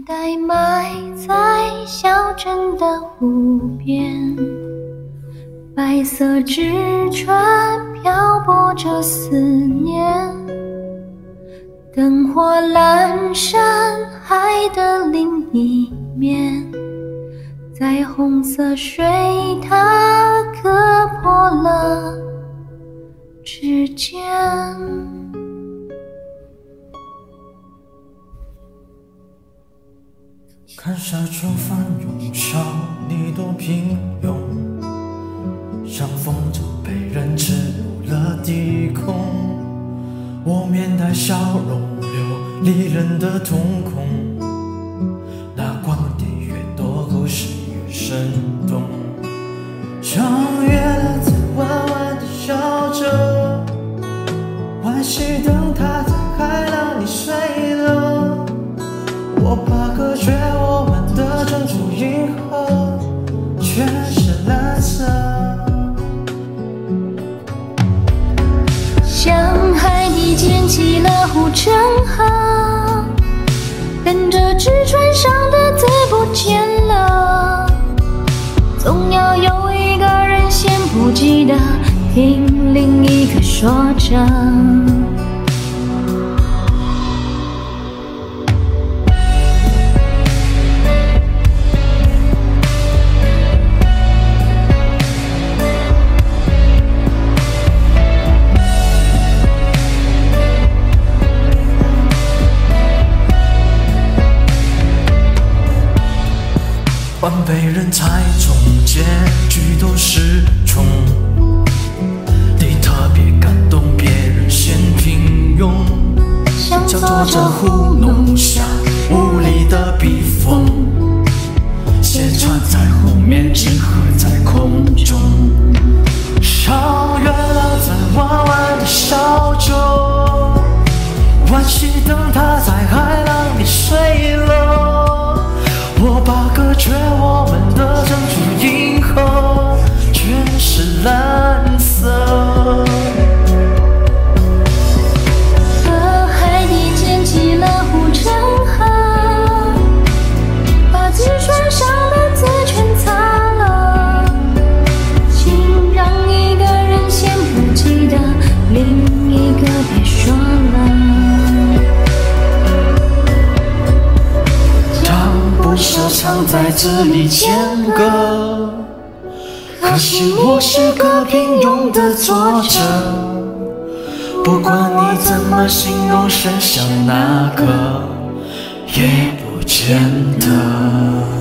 呆埋在小镇的湖边，白色纸船漂泊着思念，灯火阑珊海的另一面，在红色水塔割破了指尖。 看沙洲翻涌，少你多平庸，像风筝被人织入了低空。我面带笑容，流离人的瞳孔，那光点越多，故事越生动。像月亮在弯弯地笑着，惋惜灯塔在海浪里碎了。我怕隔绝我们的珍珠银河全是蓝色， 向海底捡起了护城河，跟着纸船上的字不见了，总要有一个人先不记得，听另一个说着。 万被人猜中，结局都失宠。你特别感动，别人先平庸，像坐着糊弄下无力的避风。斜船在后面，纸鹤在空中，像月亮在弯弯的笑着，惋惜灯塔在海浪里碎了。我怕隔绝我们的珍珠银河全是蓝色， 和海底捡起了护城河，把纸船上的字全擦了，请让一个人先不记得，另一个别说了。 时常在这里间隔，可惜我是个平庸的作者，不管你怎么形容，剩下那个也不见得。